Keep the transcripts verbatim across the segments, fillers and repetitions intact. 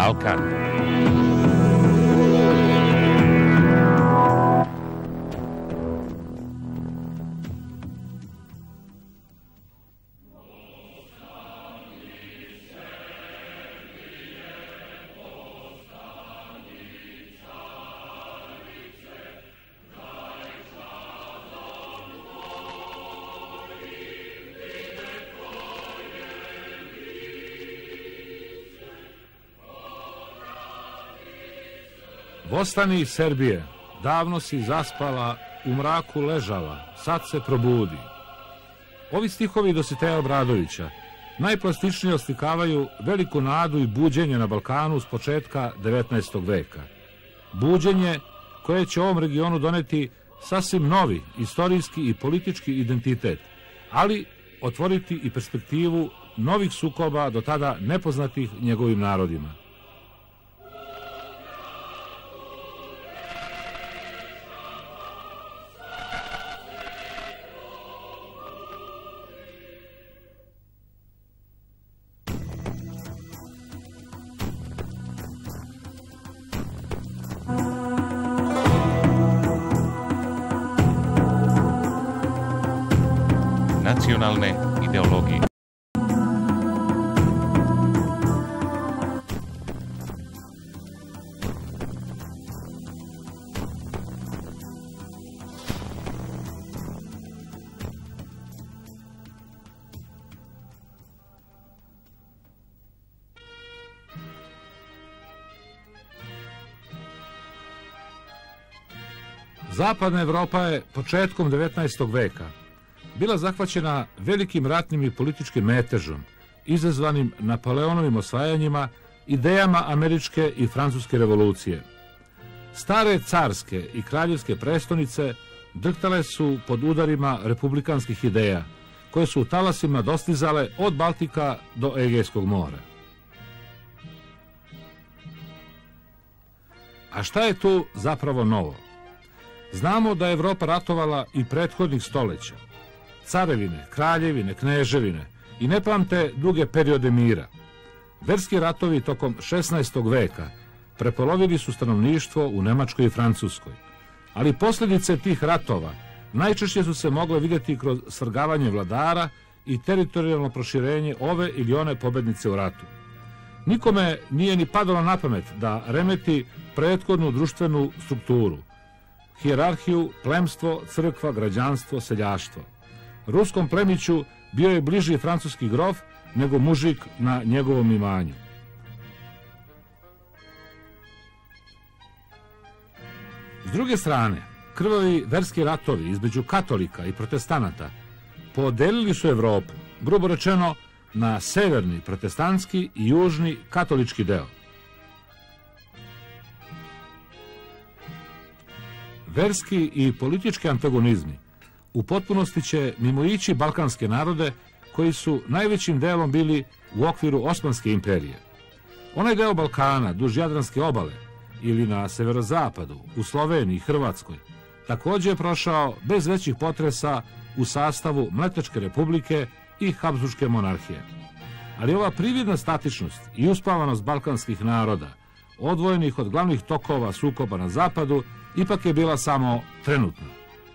Balkan. Vostani Srbije, davno si zaspala, u mraku ležala, sad se probudi. Ovi stihovi Dositeja Obradovića najplastičnije oslikavaju veliku nadu i buđenje na Balkanu s početka devetnaestog veka. Buđenje koje će ovom regionu doneti sasvim novi istorijski i politički identitet, ali otvoriti i perspektivu novih sukoba do tada nepoznatih njegovim narodima. Nacionalne ideologije. Zapadna Evropa je početkom devetnaestog veka bila zahvaćena velikim ratnim i političkim metežom, izazvanim Napoleonovim osvajanjima, idejama američke i francuske revolucije. Stare carske i kraljevske prestonice drhtale su pod udarima republikanskih ideja, koje su u talasima dostizale od Baltika do Egejskog mora. A šta je tu zapravo novo? Znamo da je Evropa ratovala i prethodnih stoleća. Carevine, kraljevine, kneževine i ne pamte duge periode mira. Verski ratovi tokom šesnaestog veka prepolovili su stanovništvo u Nemačkoj i Francuskoj, ali posljedice tih ratova najčešće su se mogle vidjeti kroz svrgavanje vladara i teritorijalno proširenje ove ili one pobednice u ratu. Nikome nije ni padalo na pamet da remeti prethodnu društvenu strukturu, hijerarhiju, plemstvo, crkva, građanstvo, seljaštvo. Ruskom plemiću bio je bliži francuski grof nego mužik na njegovom imanju. S druge strane, krvavi verski ratovi između katolika i protestanata podelili su Evropu, grubo rečeno, na severni protestantski i južni katolički deo. Verski i politički antagonizmi u potpunosti će mimoići balkanske narode koji su najvećim delom bili u okviru Osmanske imperije. Onaj deo Balkana duž Jadranske obale ili na severozapadu, u Sloveniji i Hrvatskoj, također je prošao bez većih potresa u sastavu Mletačke republike i Habsburške monarhije. Ali ova prividna statičnost i uspavanost balkanskih naroda, odvojenih od glavnih tokova sukoba na zapadu, ipak je bila samo trenutna.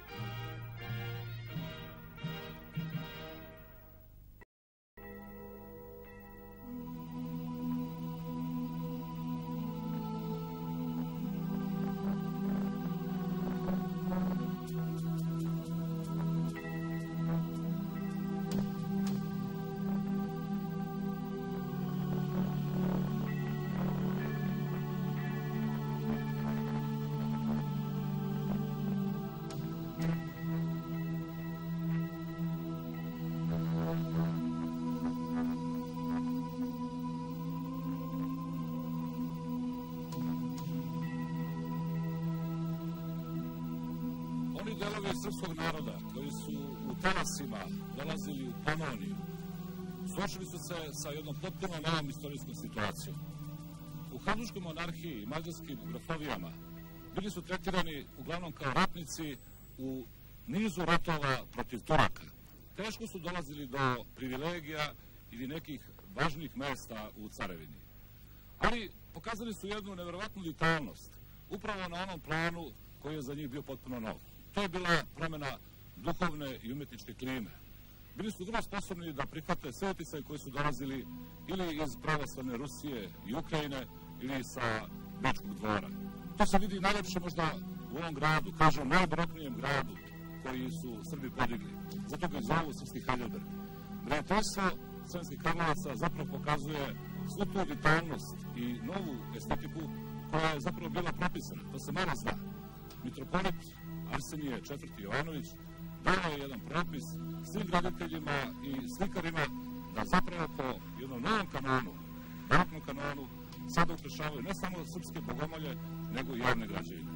Oni delovi srpskog naroda koji su u talasima dolazili u Panoniju, suočili su se sa jednom potpuno novom istorijskom situacijom. U Habsburškoj monarhiji i mađarskim grafovijama bili su tretirani uglavnom kao ratnici u nizu ratova protiv Turaka. Teško su dolazili do privilegija ili nekih važnih mesta u carevini. Ali pokazali su jednu nevjerovatnu vitalnost, upravo na onom planu koji je za njih bio potpuno nov. To je bila promjena duhovne i umjetničke klime. Bili su vrlo sposobni da prihvate sve uticaje koji su dolazili ili iz pravoslavne Rusije i Ukrajine ili sa Bečkog dvora. To se vidi najlepše možda u ovom gradu, kažem najbaroknijem gradu koji su Srbi podigli. Zato ga zovu Srpski Heidelberg. Graditeljstvo Sremskih Karlovaca zapravo pokazuje svu tu vitalnost i novu estetiku koja je zapravo bila propisana. To se malo zna. Mitropolit Arsenije četvrti Jovanović dao je jedan propis svim graditeljima i slikarima da zapravo po jednom novom kanonu, baroknom kanonu, sada ukrašavaju ne samo srpske bogomolje, nego i javne građevine.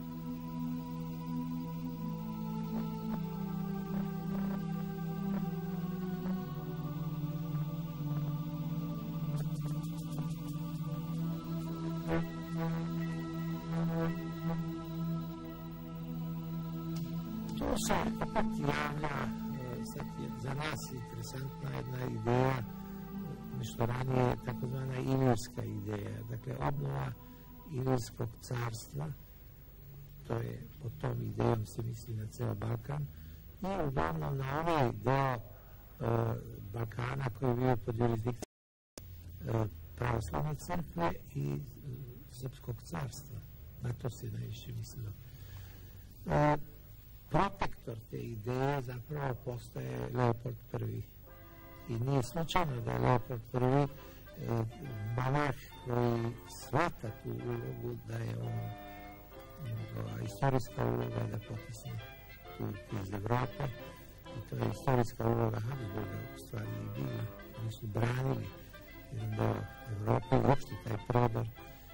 Tu se opet javlja, sad je za nas interesantna jedna ideja, nešto ranije takozvana ilirska ideja, dakle obnova Ilirskog carstva, to je pod tom idejom se misli na ceo Balkan, i uglavnom na onaj deo uh, Balkana koji je bio pod jurisdikcijom uh, pravoslavne crkve i uh, Srpskog carstva. Na to se najviše mislilo. Uh, protektor te ideje zapravo postaje Leopold prvi. I nije slučajno da je Leopold prvi monarh koji shvata tu ulogu, da je on njegova istorijska uloga da potisne Turke iz Evrope. I to je istorijska uloga Habsburga u stvari i bila. Oni su branili jedan deo Evrope i uopšte taj prodor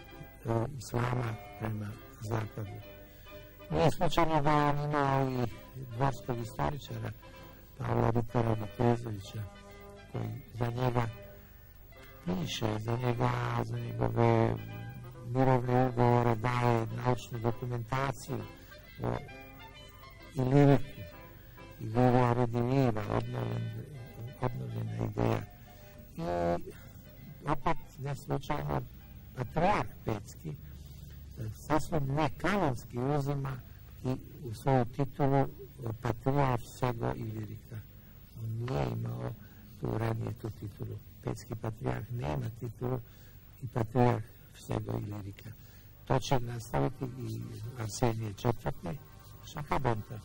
islama prema zapadu. Nije slučajno da je on imao i dvorskog istoričara Pavla Ritora Vitezovića, koji za njega piše, za njega, za njegove mirovne ugovore daje naučnu dokumentaciju o Iliriku. Ilirija rediviva, obnovljen, obnovljena ideja. I opet neslučajno patrijarh Pecki sasvim nekanonski uzima i u svoju titulu patrijarh Sego Ilirika. On nije imao tu ranije tu titulu. Pecki patrijarh nema titulu i patrijarh Sego Ilirika. To će nastaviti i Arsenije četvrti Šakabonta.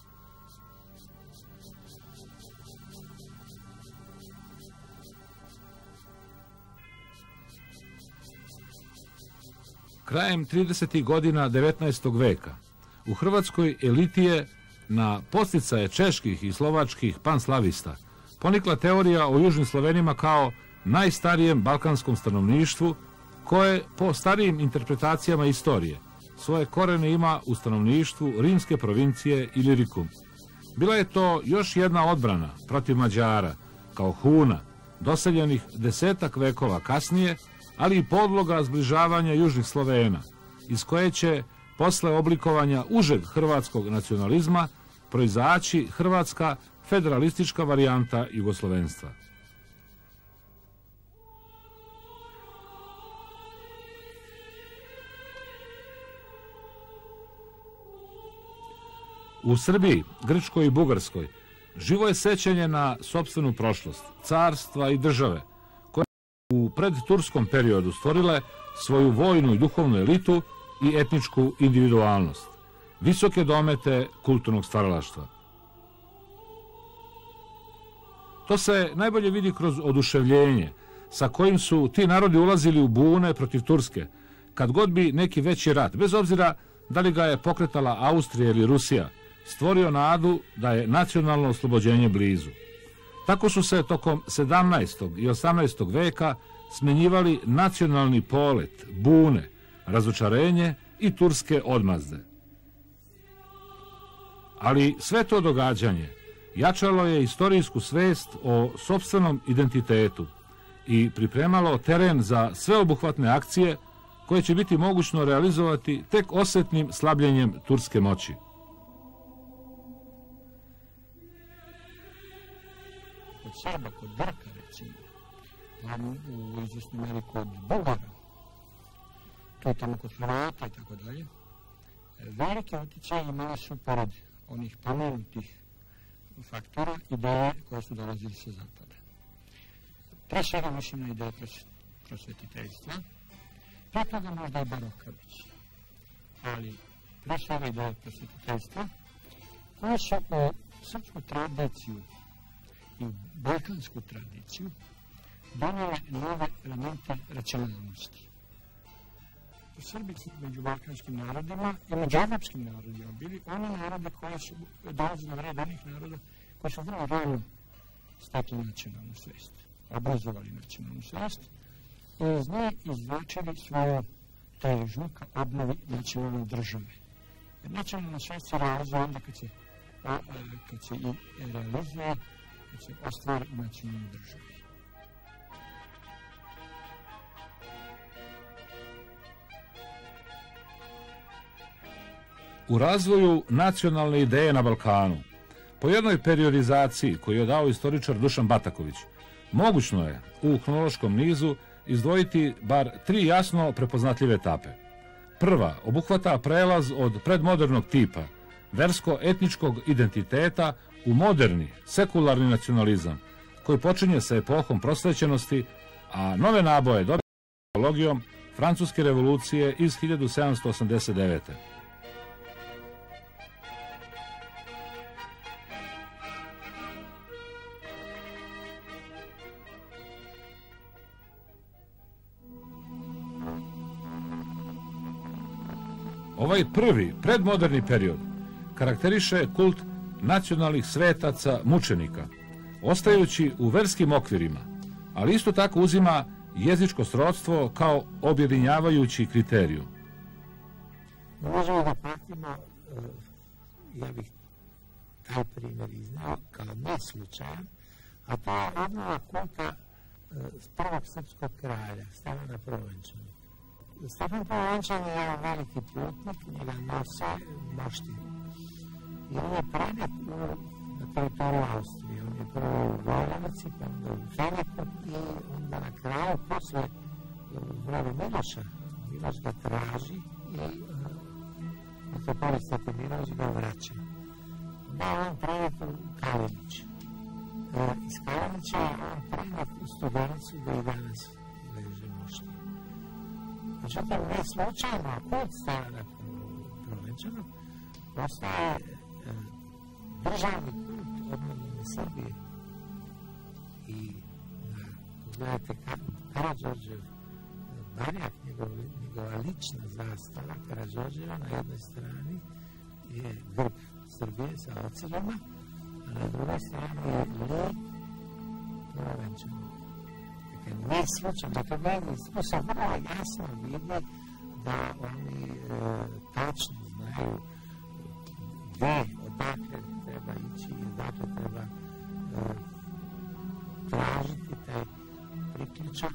Krajem tridesetih godina devetnaestog veka u Hrvatskoj eliti je na podsticaje čeških i slovačkih panslavista ponikla teorija o južnim Slovenima kao najstarijem balkanskom stanovništvu koje, po starijim interpretacijama istorije, svoje korene ima u stanovništvu rimske provincije Ilirikum. Bila je to još jedna odbrana protiv Mađara, kao Huna, doseljenih desetak vekova kasnije, ali i podloga zbližavanja južnih Slovena, iz koje će, posle oblikovanja užeg hrvatskog nacionalizma, proizaći hrvatska federalistička varijanta jugoslovenstva. U Srbiji, Grčkoj i Bugarskoj živo je sećanje na sopstvenu prošlost, carstva i države, koje u predturskom periodu stvorile svoju vojnu i duhovnu elitu i etničku individualnost, visoke domete kulturnog stvaralaštva. To se najbolje vidi kroz oduševljenje sa kojim su ti narodi ulazili u bune protiv Turske, kad god bi neki veći rat, bez obzira da li ga je pokretala Austrija ili Rusija, stvorio nadu da je nacionalno oslobođenje blizu. Tako su se tokom sedamnaestog i osamnaestog veka smenjivali nacionalni polet, bune, razočarenje i turske odmazde. Ali sve to događanje jačalo je istorijsku svest o sopstvenom identitetu i pripremalo teren za sveobuhvatne akcije koje će biti mogućno realizovati tek osetnim slabljenjem turske moći. Kod Srba, kod Grka recimo, u izvjesnoj meri kod Bugara, to je tamo kod Hrvata i tako dalje, velike utjecaje imali su pored onih pomenutih faktora ideje koje su dolazili sa zapada. Pre svega mislim na ideje prosvetiteljstva, pre toga možda i baroka već, ali pre svega ideje prosvetiteljstva koje su u srpsku tradiciju i balkansku tradiciju donijele nove elemente racionalnosti. Srbi su među balkanskim narodima i među evropskim narodima bili oni narode koji su dolazili na red onih naroda koji su vrlo rano stekli nacionalnu svest, obrazovali nacionalnu svest i iz nje izvlačili svoju težnju ka obnovi nacionalne države. Jer nacionalna svest se realizuje onda kad se, a, kad se i realizuje, kad se ostvari u nacionalnoj državi. U razvoju nacionalne ideje na Balkanu, po jednoj periodizaciji koju je dao istoričar Dušan Bataković, mogućno je u hronološkom nizu izdvojiti bar tri jasno prepoznatljive etape. Prva obuhvata prelaz od predmodernog tipa, versko-etničkog identiteta u moderni, sekularni nacionalizam, koji počinje sa epohom prosvećenosti, a nove naboje dobije ideologijom Francuske revolucije iz hiljadu sedamsto osamdeset devete. Ovaj prvi, predmoderni period karakteriše kult nacionalnih svetaca mučenika, ostajući u verskim okvirima, ali isto tako uzima jezičko srodstvo kao objedinjavajući kriteriju. Možemo da pratimo, ja bih taj primjer iznao kao neslučajan, a to je obnova kulta prvog srpskog kralja, Stefana Prvenčanog. Stefan Prvenčan je jedan veliki putnik, njega nose mošti. I on je prenet na teritoriju Austrije. On je prvo u Vojanovici, pa onda u Feniku i onda na kraju, posle u vreme Miloša, Miloš ga traži i metropolit Svetimirović ga vraća. Da je on prenet u Kalinić. Iz Kalinića je on prenet u Studenicu gde i danas leže mošti. Međutim, ne slučajno, kult Stefana Prvenčanog postaje državni kult obnovljene Srbije. I gledajte, Karađorđev barjak, njegova lična zastava Karađorđeva na jednoj strani je grb Srbije sa ocelima, a na drugoj strani je lep Prvenčanog. Ne slučajno, dakle, meni tu se vrlo jasno vidi da oni e, tačno znaju gde, odakle treba ići i odakle treba e, tražiti taj priključak.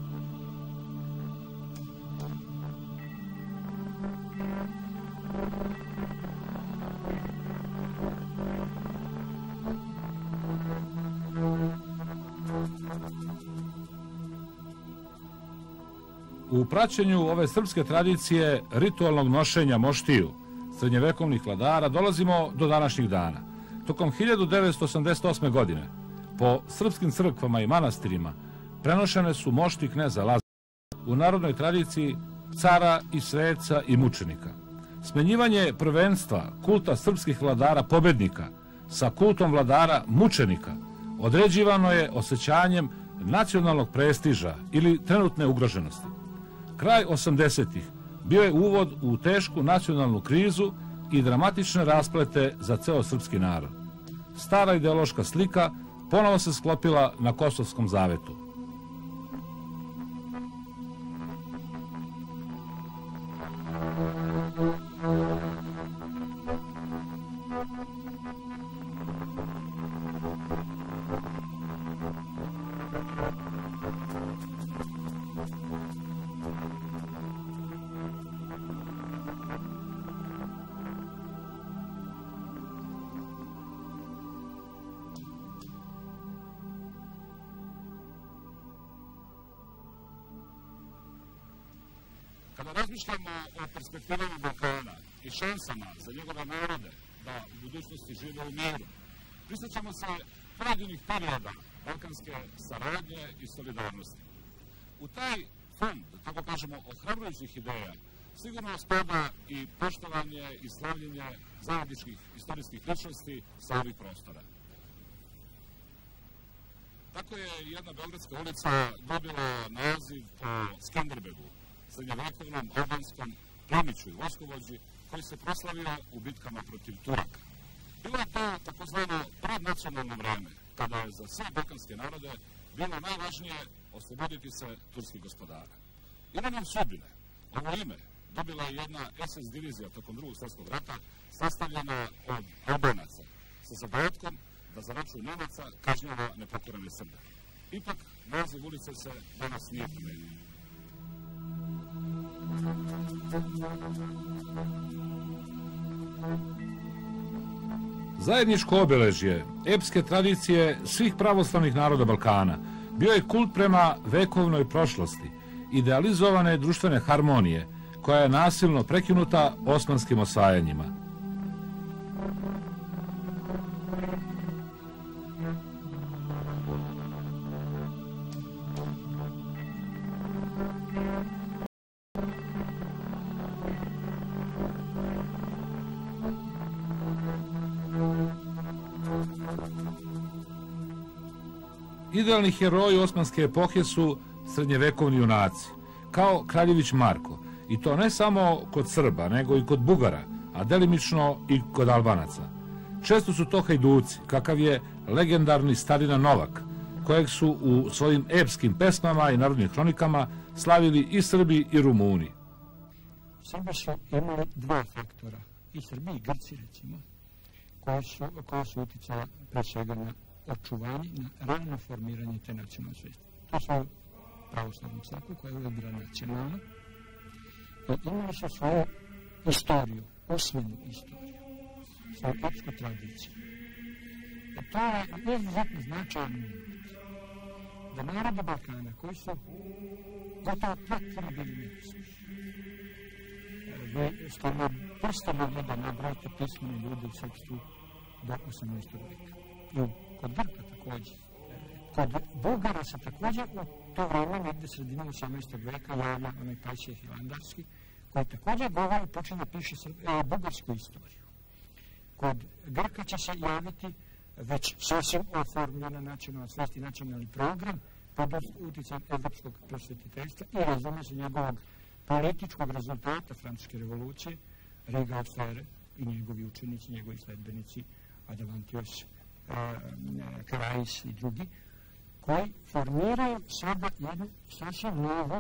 U praćenju ove srpske tradicije ritualnog nošenja moštiju srednjevekovnih vladara dolazimo do današnjih dana. Tokom hiljadu devetsto osamdeset osme. godine po srpskim crkvama i manastirima prenošene su mošti kneza Lazara u narodnoj tradiciji cara i sveca i mučenika. Smenjivanje prvenstva kulta srpskih vladara pobednika sa kultom vladara mučenika određivano je osjećanjem nacionalnog prestiža ili trenutne ugroženosti. Kraj osamdesetih bio je uvod u tešku nacionalnu krizu i dramatične rasplete za ceo srpski narod. Stara ideološka slika ponovo se sklopila na Kosovskom zavetu. Kada razmišljamo o perspektivama Balkana i šansama za njegove narode da u budućnosti žive u miru, prisjećamo se pojedinih perioda balkanske saradnje i solidarnosti. U taj fond, da tako kažemo, ohrabrujućih ideja, sigurno spada i poštovanje i slavljenje zajedničkih istorijskih ličnosti sa ovih prostora. Tako je jedna beogradska ulica dobila naziv po Skenderbegu, srednjovekovnom albanskom plemiću i vojskovođi koji se proslavio u bitkama protiv Turaka. Bilo je to takozvano prednacionalno vreme, kada je za sve balkanske narode bilo najvažnije osloboditi se turskih gospodara. Imenom sudbine, ovo ime, dobila je jedna es es divizija tokom drugog svjetskog rata, sastavljena od Albanaca, sa zadatkom da za račun Nemaca kažnjava nepokorene Srbe. Ipak, naziv ulice se danas nije promenio. Zajedničko obeležje epske tradicije svih pravoslavnih naroda Balkana bio je kult prema vekovnoj prošlosti, idealizovane društvene harmonije, koja je nasilno prekinuta osmanskim osvajanjima. Idealni heroji osmanske epohe su srednjevekovni junaci, kao Kraljević Marko, i to ne samo kod Srba, nego i kod Bugara, a delimično i kod Albanaca. Često su to hajduci, kakav je legendarni starina Novak, kojeg su u svojim epskim pesmama i narodnim hronikama slavili i Srbi i Rumuni. Srbi su imali dva faktora, i Srbi i Grci recimo, koji su, koji su uticala pre svega na očuvanje, na rano formiranje te nacionalne svesti. To su pravoslavnu crkvu koja je uvijek bila nacionalna i imali su svoju istoriju, usmenu istoriju, svoju epsku tradiciju. I to je izuzetno značajno da narodi Balkana koji su gotovo potpuno bili nepismeni. Vi ste na prste mogli da nabrojite pismene ljude u srpstvu do osamnaestog veka. I kod Grka također. Kod Bugara se također u to vreme, negde sredinom osamnaestog veka, javlja onaj Pajsije Hilandarski, koji također govori, počne da piše e, bugarsku istoriju. Kod Grka će se javiti već sasvim oformljena nacionalna svest i nacionalni program pod utjecajem evropskog prosvetiteljstva i razume se njegovog političkog rezultata francuske revolucije, Riga od Fere i njegovi učenici, njegovi sledbenici, Adamantios, Karais i drugi, koji formiraju sada jednu sasvim novu,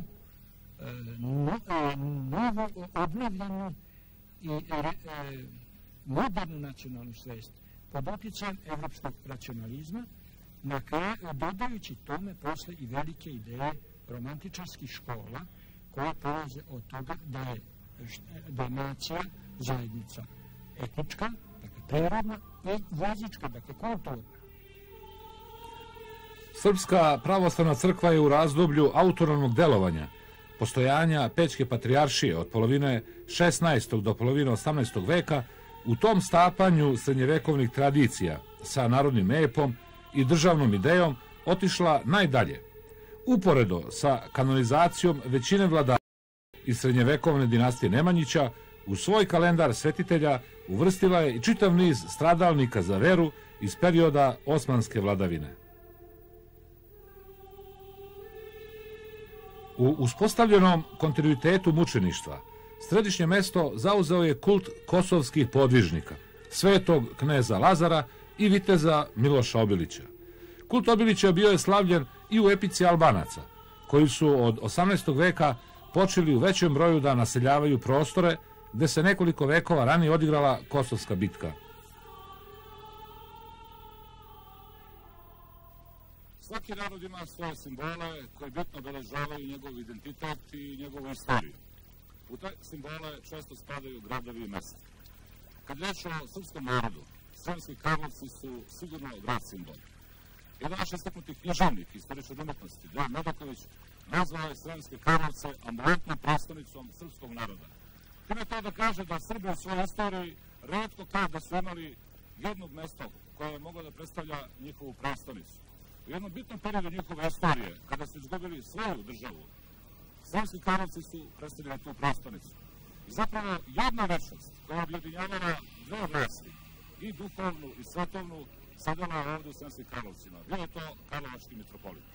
novu, obnovljenu i modernu nacionalnu svest pod utjecajem evropskog racionalizma, na kraju dodajući tome posle i velike ideje romantičarskih škola koje polaze od toga da je, da je nacija zajednica etnička, dakle prirodna, i jezička, dakle kulturna. Srpska pravoslavna crkva je u razdoblju autonomnog delovanja, postojanja Pećke patrijaršije od polovine šesnaestog do polovine osamnaestog veka, u tom stapanju srednjevekovnih tradicija sa narodnim epom i državnom idejom otišla najdalje. Uporedo sa kanonizacijom većine vladara iz srednjevekovne dinastije Nemanjića, u svoj kalendar svetitelja uvrstila je i čitav niz stradalnika za veru iz perioda osmanske vladavine. U uspostavljenom kontinuitetu mučeništva središnje mesto zauzeo je kult kosovskih podvižnika, svetog kneza Lazara i viteza Miloša Obilića. Kult Obilića bio je slavljen i u epici Albanaca, koji su od osamnaestog veka počeli u većem broju da naseljavaju prostore gde se nekoliko vekova ranije odigrala Kosovska bitka. Svaki narod ima svoje simbole koje bitno obeležavaju njegov identitet i njegovu istoriju. U te simbole često spadaju gradovi i mesta. Kad reč o srpskom narodu, Sremski Karlovci su sigurno grad simbol. Jedan naš istaknuti književnik, istoričar umetnosti, Dejan Medaković, nazvao je Sremske Karlovce ambulantnom prestonicom srpskog naroda. Time to da kaže da Srbi u svojoj istoriji retko kad da su imali jednog mesta koje je moglo da predstavlja njihovu prestonicu. U jednom bitnom periodu njihove istorije, kada su izgubili svoju državu, Sremski Karlovci su predstavljali tu prestonicu. I zapravo jedna večnost koja objedinjavala dve vlasti, i duhovnu i svetovnu, sadala je ovdje u Sremskim Karlovcima. Bio je to karlovački mitropolit.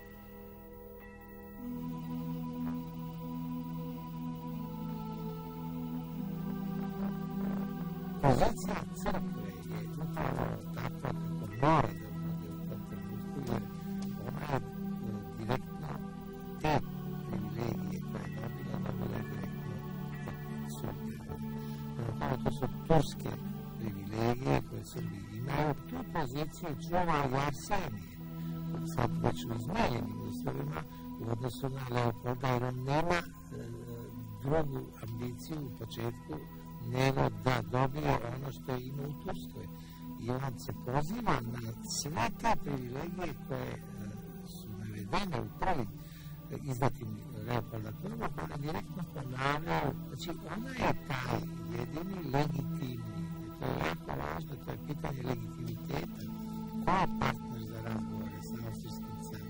Pozicija crkve je upravo takva kako mora da bude u tom trenutku, jer ona je direktno te privilegije koje je dobila, dobila je direktno od Srbije. Prvo to su turske privilegije koje Srbi imaju. Tu poziciju čuva i Arsenije, sad već u izmenjenim uslovima u odnosu na Leopolda, jer on nema drugu ambiciju u početku nego da dobije ono što je imao u Turskoj. I on se poziva na sve te privilegije koje su navedene u prvim izdatim Leopolda prvog, ona direktno ponavljaju. Znači, ona je taj jedini legitimni, to je jako važno, to je pitanje legitimiteta. Ko je partner za razgovore sa austrijskim carom?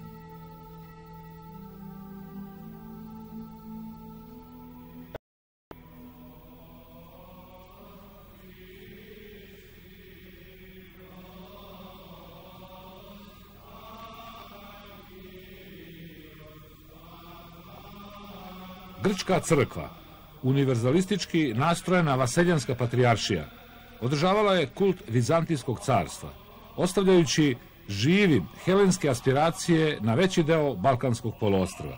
Grčka crkva, univerzalistički nastrojena vaseljanska patrijaršija, održavala je kult Vizantijskog carstva, ostavljajući živim helenske aspiracije na veći deo Balkanskog poluostrva.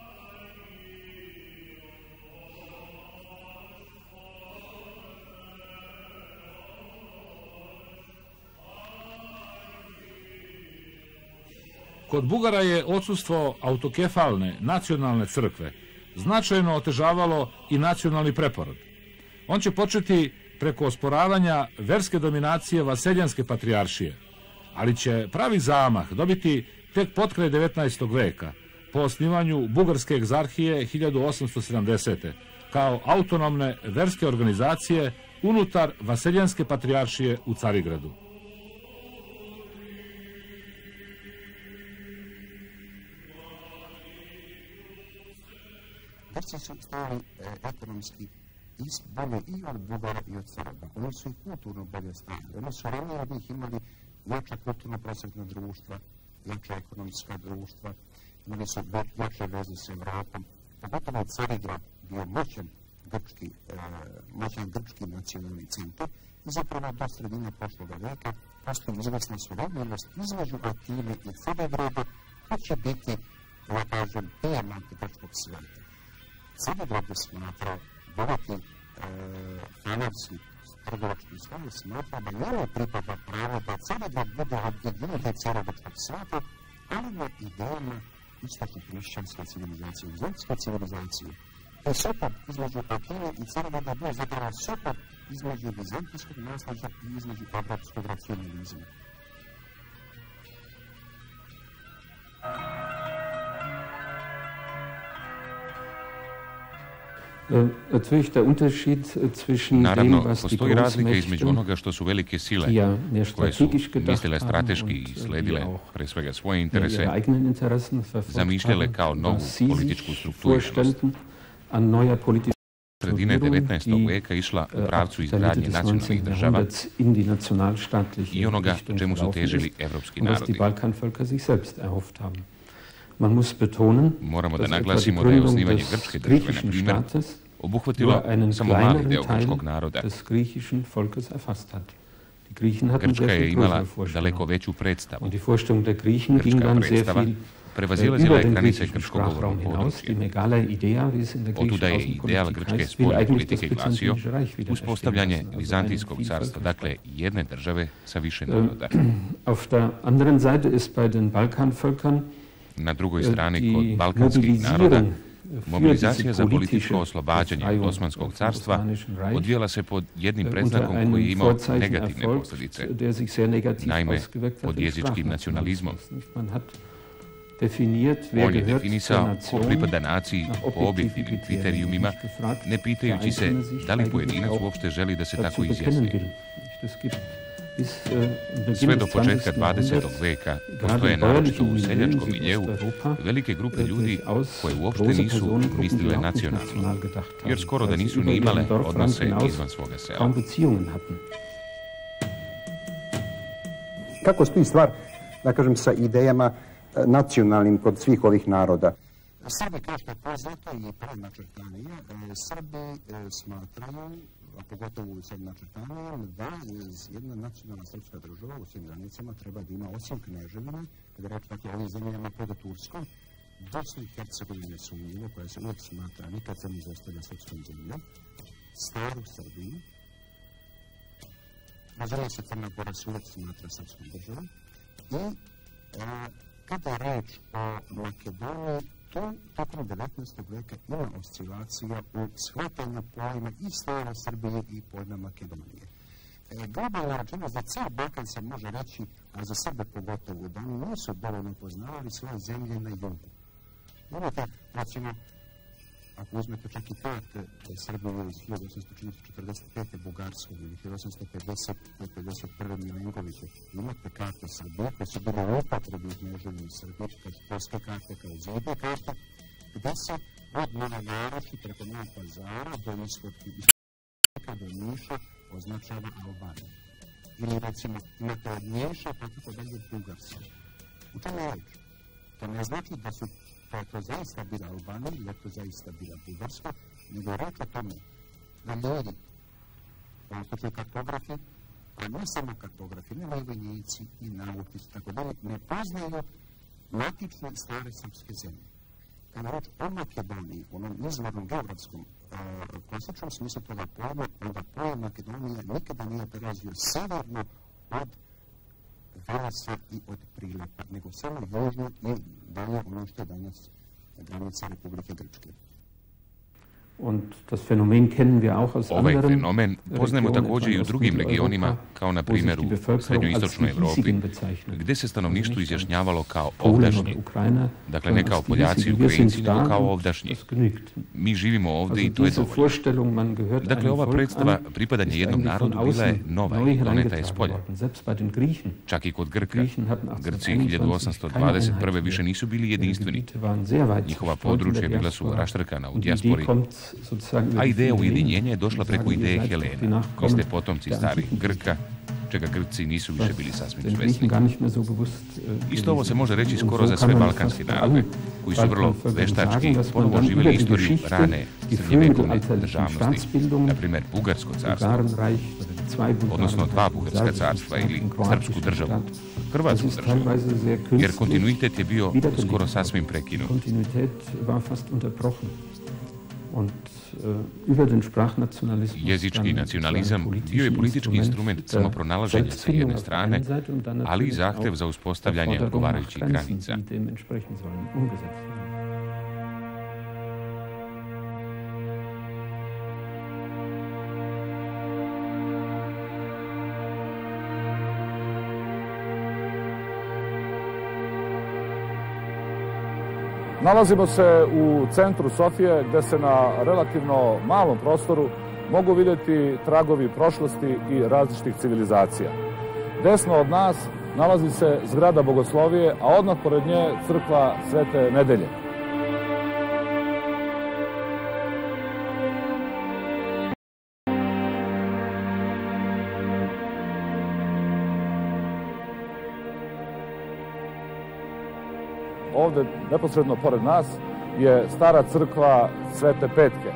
Kod Bugara je odsustvo autokefalne nacionalne crkve značajno otežavalo i nacionalni preporod. On će početi preko osporavanja verske dominacije vaseljanske patrijaršije, ali će pravi zamah dobiti tek potkraj devetnaestog veka, po osnivanju Bugarske egzarhije hiljadu osamsto sedamdesete. kao autonomne verske organizacije unutar vaseljanske patrijaršije u Carigradu. Grci su stali ekonomski bolje i od Bugara i od Srba. Oni su i kulturno bolje stali. Oni su ranije od njih imali jača kulturno-prosvetna društva, jača ekonomska društva, imali su jače veze s Evropom. Pogotovo je Carigrad bio moćan grčki, moćan grčki nacionalni centar i zapravo do sredine prošloga veka postoji izvesna suradljivost između Atine i Carigrada, ko će biti, da kažem, dijamant grčkog sveta. Carigrad je smatrao, bogati hanavski trgovački sloj smatra da njemu pripada pravo da Carigrad bude objedinitelj carogrčkog sveta, ali na idejama istočno hrišćanske civilizacije, vizantijske civilizacije. To je sukob između Atine i Carigrada bio zapravo sukob između vizantijskog nasljeđa i između evropskog racionalizma. Naravno, postoji razlika između onoga što su velike sile, koje su mislile strateški i sledile pre svega svoje interese, zamišljale kao novu političku strukturiranost. Sredine devetnaestog veka išla u pravcu izgradnje nacionalnih država i onoga čemu su težili evropski narodi. Moramo da naglasimo da je osnivanje grčke države, na primjer, obuhvatilo samo mali deo grčkog naroda. Grčka je imala daleko veću predstavu. Grčka predstava prevazilazila je granice grčkog govornog područja. Otuda je ideal grčke spoljne politike glasio uspostavljanje Vizantijskog carstva, dakle jedne države sa više naroda. Na drugoj strani, kod balkanskih naroda, mobilizacija za političko oslobađanje od Osmanskog carstva odvijala se pod jednim predznakom koji je imao negativne posljedice, naime pod jezičkim nacionalizmom. On je definisao ko pripada naciji po objektivnim kriterijumima, ne pitajući se da li pojedinac uopšte želi da se tako izjasni. Sve do početka dvadesetog veka postoje naročito u seljačkom miljeu velike grupe ljudi koje uopšte nisu mislile nacionalno, jer skoro da nisu ni imale odnose izvan svoga sela. Kako stoji stvar, da kažem, sa idejama nacionalnim kod svih ovih naroda? Srbi, kao što je poznato i prednačrtanije, Srbi smatraju, a pogotovo u sad načrtanijem, da jedna nacionalna srpska država u svim granicama treba da ima osim Kneževine, kada reč dakle o ovim zemljama pod Turskom, Bosna i Hercegovina sumnjivo, koja se uvijek smatra, nikad se ne izostavlja srpskom zemljom, staru Srbiju, razumije se Crna Gora se uvijek smatra srpskom državom, i kada je reč o Makedoniji, to tokom devetnaestog veka ima oscilacija u shvatanju pojma i stare Srbije i pojma Makedonije. Globalna rečena za cijel Balkan se može reći, a za Srbe pogotovo, da oni nisu dovoljno poznavali svoje zemlje na jugu. Imate, recimo, ako uzmete čak i karte Srbije iz hiljadu osamsto četrdeset pete. Bugarskog ili hiljadu osamsto pedeset prve. Milenkovića, imate karte Srbije koje su bile u upotrebi u Kneževini Srbije, kao školske karte, kao zidne karte, gde se od Nove Varoši preko Novog Pazara do Istoka do Niša označava Albanija. Ili recimo imate od Niša pa tako dalje Bugarska. U tome je reč. To ne znači da su da je to zaista bila Albanija ili da je to zaista bila Bugarska, nego je reč o tome da ljudi, u ovom slučaju kartografi, a ne samo kartografi, ne vojnici i nautici, tako da ne poznaju matične stare srpske zemlje. Kada je reč o Makedoniji, u onom izvornom geografskom klasičnom smislu toga pojma, onda pojam Makedonija nikada nije prelazio severno od Velesa i od Prilepa, nego samo južno i dalje ono što je danas granica Republike Grčke. Ovaj fenomen poznajemo također i u drugim regionima, kao na primjer u srednjoistočnoj Evropi, gdje se stanovništvo izjašnjavalo kao ovdašnje. Dakle, ne kao Poljaci i Ukrajinci, nego kao ovdašnji. Mi živimo ovdje i to je dovoljno. Dakle, ova predstava pripadanja jednom narodu bila je nova i doneta je s polja. Čak i kod Grka. Grci hiljadu osamsto dvadeset prve. više nisu bili jedinstveni. Njihova područja bila su raštrkana u dijaspori, a ideja ujedinjenja je došla preko ideje Helena. Vi ste potomci starih Grka, čega Grci nisu više bili sasvim svesni. Isto ovo se može reći skoro za sve balkanske narode, koji su vrlo veštački ponovo živjeli istoriju rane srednjevekovne državnosti, na primjer Bugarsko carstvo, odnosno dva Bugarska carstva ili Srpsku državu, Hrvatsku državu, jer kontinuitet je bio skoro sasvim prekinut. Jezički nacionalizam bio je politički instrument samopronalaženja sa jedne strane, ali i zahtev za uspostavljanje odgovarajućih granica. Nalazimo se u centru Sofije, gde se na relativno malom prostoru mogu vidjeti tragovi prošlosti i različitih civilizacija. Desno od nas nalazi se zgrada Bogoslovije, a odmah pored nje crkva Svete Nedelje. Ovdje, neposredno pored nas, je stara crkva Svete Petke.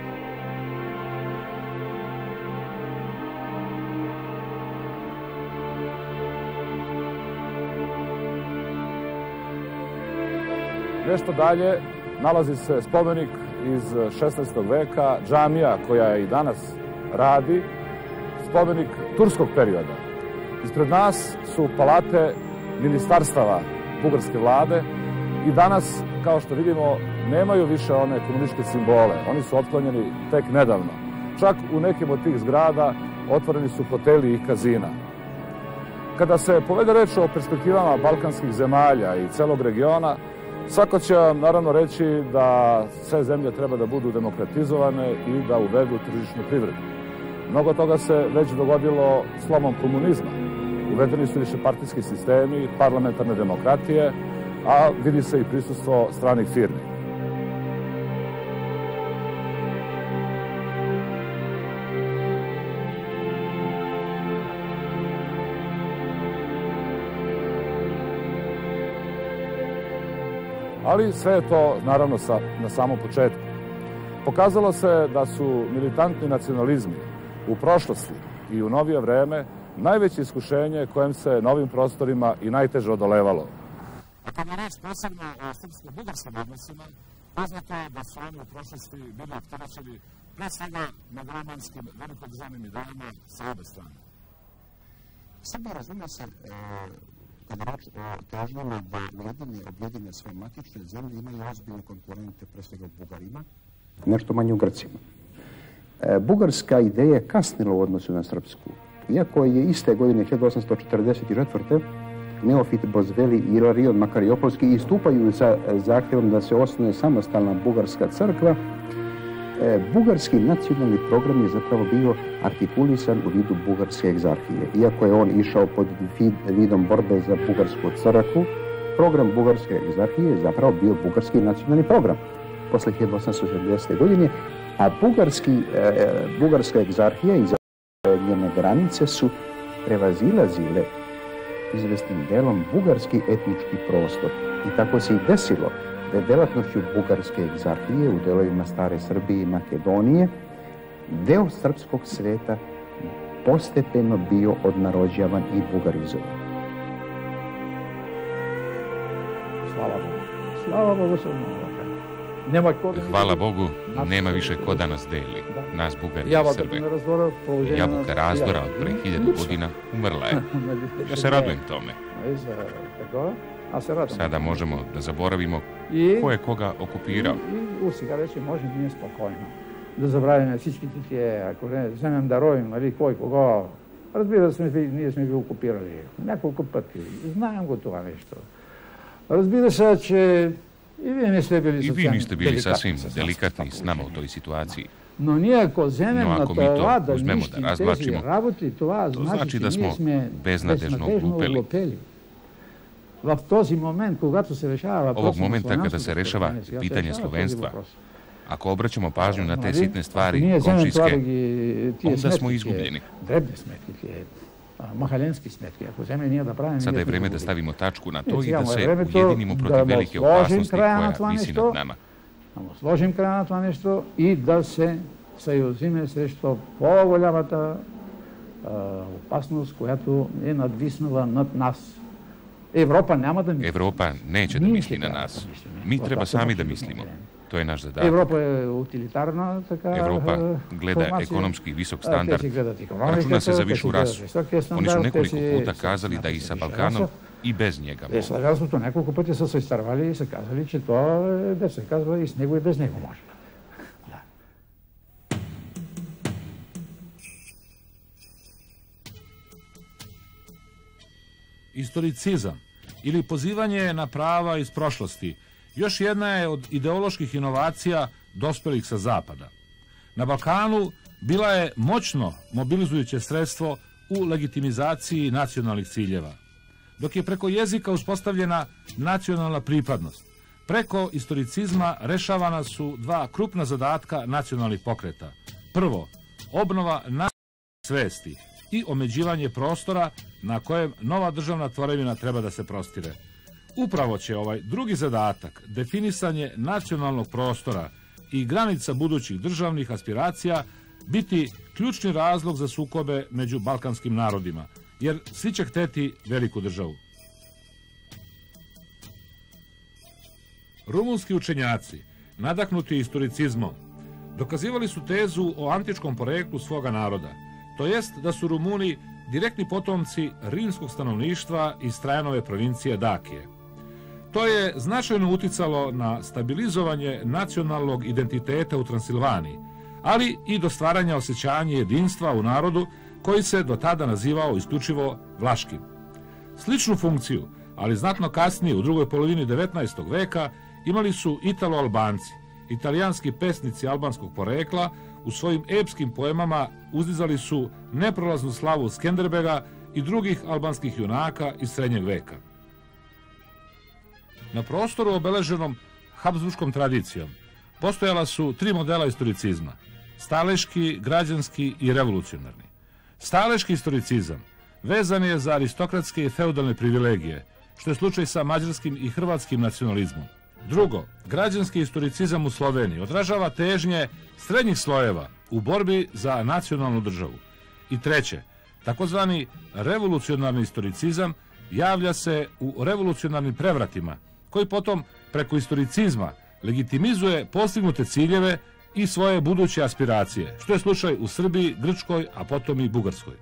Nešto dalje nalazi se spomenik iz šesnaestog veka, džamija koja i danas radi, spomenik turskog perioda. Ispred nas su palate ministarstava bugarske vlade i danas, kao što vidimo, nemaju više one komunističke simbole. Oni su otklonjeni tek nedavno. Čak u nekim od tih zgrada otvoreni su hoteli i kazina. Kada se povede reč o perspektivama balkanskih zemalja i celog regiona, Svako će vam naravno reći da sve zemlje treba da budu demokratizovane i da uvedu tržišnu privredu. Mnogo toga se već dogodilo slomom komunizma. Uvedeni su višepartijski sistemi, parlamentarne demokratije, a vidi se i prisustvo stranih firmi. Ali sve je to, naravno, na samom početku. Pokazalo se da su militantni nacionalizmi u prošlosti i u novije vreme najveće iskušenje kojem se na ovim prostorima i najteže odolevalo. A kada je reč posebno o srpsko-bugarskim odnosima, poznato je da su oni u prošlosti bili opterećeni pre svega megalomanskim velikodržavnim idejama sa obe strane. Srbija, razume se, kada reč o težnjama da ujedine, objedine svoje matične zemlje, imaju ozbiljne konkurente, pre svega u Bugarima, nešto manje u Grcima. Bugarska ideja je kasnila u odnosu na srpsku. Iako je iste godine hiljadu osamsto četrdeset četvrte. Neofit Bozveli i Rarion Makariopolski istupaju sa zahtjevom da se osnuje samostalna bugarska crkva, bugarski nacionalni program je zapravo bio artikulisan u vidu bugarske egzarhije. Iako je on išao pod vidom borbe za bugarsku crkvu, program bugarske egzarhije je zapravo bio bugarski nacionalni program posle hiljadu osamsto sedamdesete. godine, a bugarski, e, bugarska egzarhija i njene granice su prevazilazile izvesnim delom bugarski etnički prostor. I tako se i desilo da je delatnošću bugarske egzarhije u delovima stare Srbije i Makedonije deo srpskog sveta postepeno bio odnarođavan i bugarizovan. Slava Bogu. Slava Bogu se mnogo. Hvala Bogu, nema više ko da nas deli, nas Bugari i Srbe. Jabuka razdora od pre hiljadu godina umrla je. Ja se radujem tome. Sada možemo da zaboravimo ko je koga okupirao. И сега вече може да ние спокойно да забравим всичките тия, ако не вземем да ровим, нали, кой кого. Разбира се, ние сме ви окупирали няколко пъти. Знаем го това нещо. Разбира се, че I vi niste bili, I vi niste bili sasvim delikatni s nama u toj situaciji. No ние ако вземем no, ako на това to да uzmemo, da razvlačimo, работи, това to значи, znači da че smo ние сме beznadežno oglupeli. В този момент, когато се решава въпрос Ovog momenta kada se rešava pitanje slovenstva, ako obraćamo pažnju na te sitne stvari komšijske, onda smo izgubljeni. Дребни сметки, тие махаленски сметки. Ако вземе ние да правим... Sada je vreme da stavimo tačku na to i da se ujedinimo protiv velike opasnosti koja visi nad nama. Да му сложим края на това нещо и да се съюзиме срещу по-голямата опасност, която е надвиснала над нас. Европа няма да мисли. Европа neće da misli na nas. Mi treba sami da mislimo. To je naš zadatak. Европа е утилитарна така Evropa gleda ekonomski visok standard, računa se za višu rasu. Oni su nekoliko puta kazali da i sa Balkanom i bez njega mogu. Славянството няколко пъти са се изтървали и са казали, че то е, да се казва, и с него и без него може. Да. Istoricizam ili pozivanje na prava iz prošlosti još jedna je od ideoloških inovacija dospelih sa zapada. Na Balkanu bila je moćno mobilizujuće sredstvo u legitimizaciji nacionalnih ciljeva. Dok je preko jezika uspostavljena nacionalna pripadnost, preko istoricizma rešavana su dva krupna zadatka nacionalnih pokreta. Prvo, obnova nacionalne svesti i omeđivanje prostora na kojem nova državna tvorevina treba da se prostire. Upravo će ovaj drugi zadatak, definisanje nacionalnog prostora i granica budućih državnih aspiracija, biti ključni razlog za sukobe među balkanskim narodima, jer svi će hteti veliku državu. Rumunski učenjaci, nadahnuti istoricizmom, dokazivali su tezu o antičkom poreklu svoga naroda, to jest da su Rumuni direktni potomci rimskog stanovništva iz Trajanove provincije Dakije. To je značajno uticalo na stabilizovanje nacionalnog identiteta u Transilvaniji, ali i do stvaranja osjećanja jedinstva u narodu koji se do tada nazivao isključivo vlaškim. Sličnu funkciju, ali znatno kasnije, u drugoj polovini devetnaestog veka, imali su Italo-Albanci. Italijanski pesnici albanskog porekla u svojim epskim poemama uzdizali su neprolaznu slavu Skenderbega i drugih albanskih junaka iz srednjeg veka. Na prostoru obeleženom habsburškom tradicijom postojala su tri modela istoricizma: staleški, građanski i revolucionarni. Staleški istoricizam vezan je za aristokratske i feudalne privilegije, što je slučaj sa mađarskim i hrvatskim nacionalizmom. Drugo, građanski istoricizam u Sloveniji odražava težnje srednjih slojeva u borbi za nacionalnu državu. I treće, takozvani revolucionarni istoricizam javlja se u revolucionarnim prevratima, koji potom preko istoricizma legitimizuje postignute ciljeve i svoje buduće aspiracije, što je slučaj u Srbiji, Grčkoj, a potom i Bugarskoj.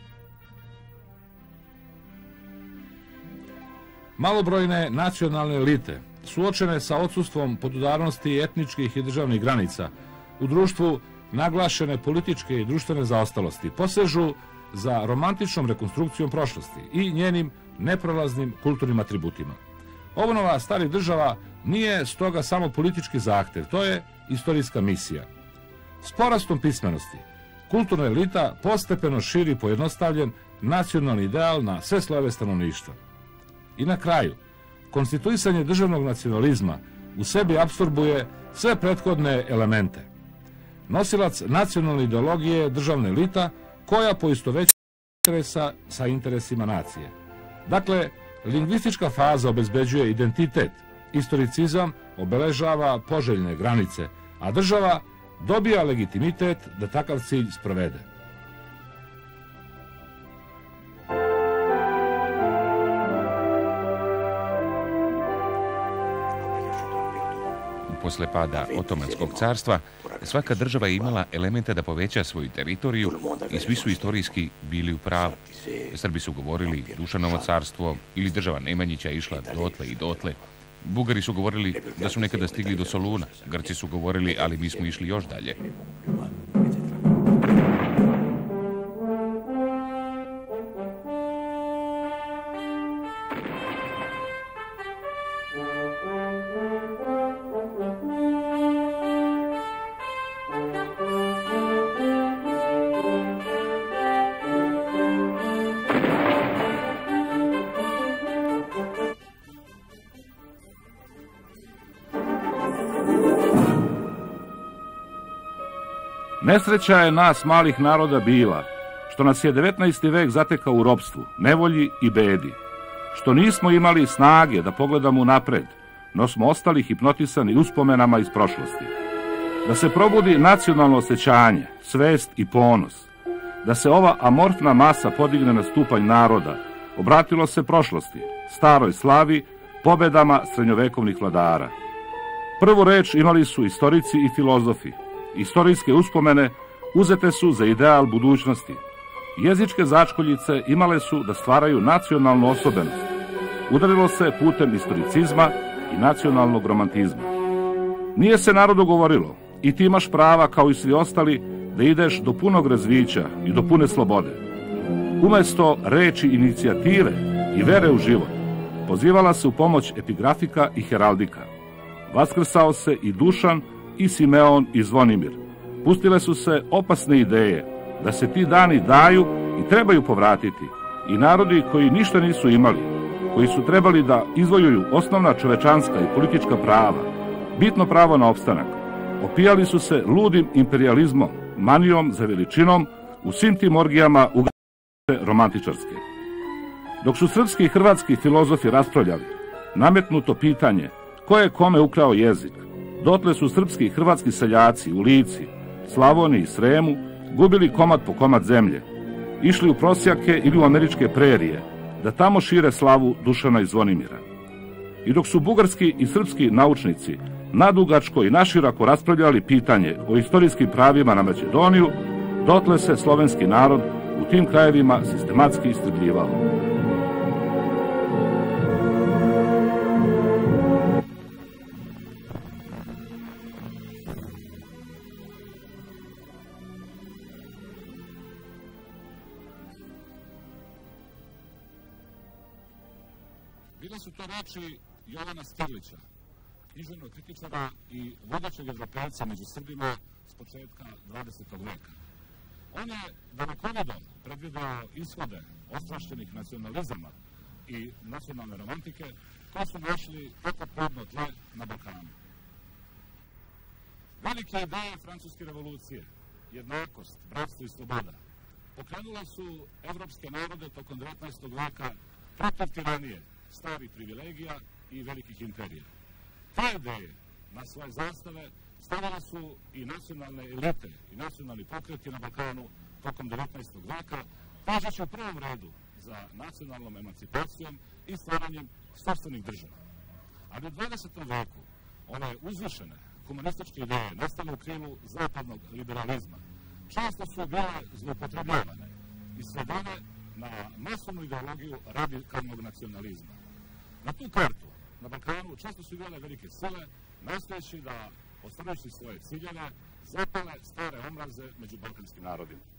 Malobrojne nacionalne elite, suočene sa odsustvom podudarnosti etničkih i državnih granica, u društvu naglašene političke i društvene zaostalosti, posežu za romantičnom rekonstrukcijom prošlosti i njenim neprolaznim kulturnim atributima. Obnova starih država nije stoga samo politički zahtev, to je istorijska misija. S porastom pismenosti, kulturna elita postepeno širi pojednostavljen nacionalni ideal na sve slojeve stanovništva. I na kraju, konstituisanje državnog nacionalizma u sebi apsorbuje sve prethodne elemente. Nosilac nacionalne ideologije je državna elita koja poistovećuje interesa sa interesima nacije. Dakle, lingvistička faza obezbeđuje identitet, istoricizam obeležava poželjne granice, a država dobija legitimitet da takav cilj sprovede. Posle pada Otomanskog carstva, svaka država je imala elemente da poveća svoju teritoriju i svi su istorijski bili u pravu. Srbi su govorili Dušanovo carstvo ili država Nemanjića išla dotle i dotle. Bugari su govorili da su nekada stigli do Soluna. Grci su govorili, ali mi smo išli još dalje. Nesreća je nas malih naroda bila, što nas je devetnaesti vek zatekao u ropstvu, nevolji i bedi, što nismo imali snage da pogledamo napred, no smo ostali hipnotisani uspomenama iz prošlosti. Da se probudi nacionalno osjećanje, svest i ponos, da se ova amorfna masa podigne na stupanj naroda, obratilo se prošlosti, staroj slavi, pobedama srednjovekovnih vladara. Prvu reč imali su istorici i filozofi. Istorijske uspomene uzete su za ideal budućnosti. Jezičke začkoljice imale su da stvaraju nacionalnu osobenost. Udarilo se putem istoricizma i nacionalnog romantizma. Nije se narodu govorilo, i ti imaš prava kao i svi ostali da ideš do punog razvića i do pune slobode. Umesto reči inicijative i vere u život, pozivala se u pomoć epigrafika i heraldika. Vaskrsao se i Dušan, i Simeon i Zvonimir. Pustile su se opasne ideje da se ti dani daju i trebaju povratiti i narodi koji ništa nisu imali, koji su trebali da izvojuju osnovna čovečanska i politička prava, bitno pravo na opstanak, opijali su se ludim imperializmom, manijom za veličinom u svim tim orgijama ugrane romantičarske. Dok su srpski i hrvatski filozofi raspravljali, nametnuto pitanje ko je kome ukrao jezik, dotle su srpski i hrvatski seljaci u Lici, Slavoniji i Sremu gubili komad po komad zemlje, išli u prosjake ili u američke prerije, da tamo šire slavu Dušana i Zvonimira. I dok su bugarski i srpski naučnici nadugačko i naširako raspravljali pitanje o istorijskim pravima na Makedoniju, dotle se slovenski narod u tim krajevima sistematski istrebljivao. Bile su to reči Jovana Sterlića, književnog kritičara i vodećeg Evropejca među Srbima s početka dvadesetog veka. On je dalekovidom predvideo ishode ostrašćenih nacionalizama i nacionalne romantike koji su našli tako plodno tle na Balkanu. Velike ideje francuske revolucije, jednakost, bratstvo i sloboda, pokrenule su evropske narode tokom devetnaestog veka protiv tiranije, starih privilegija i velikih imperija. Te ideje na svoje zastave stavile su i nacionalne elite i nacionalni pokreti na Balkanu tokom devetnaestog veka, tražeći u prvom redu za nacionalnom emancipacijom i stvaranjem sopstvenih država. Ali u dvadesetom veku ove uzvišene humanističke ideje nastale u krilu zapadnog liberalizma često su bile zloupotrebljavane i svedene na masovnu ideologiju radikalnog nacionalizma. Na tu kartu na Balkanu često su bile velike sile, nastojeći da, ostvarujući svoje ciljeve, zapale stare omraze među balkanskim narodima.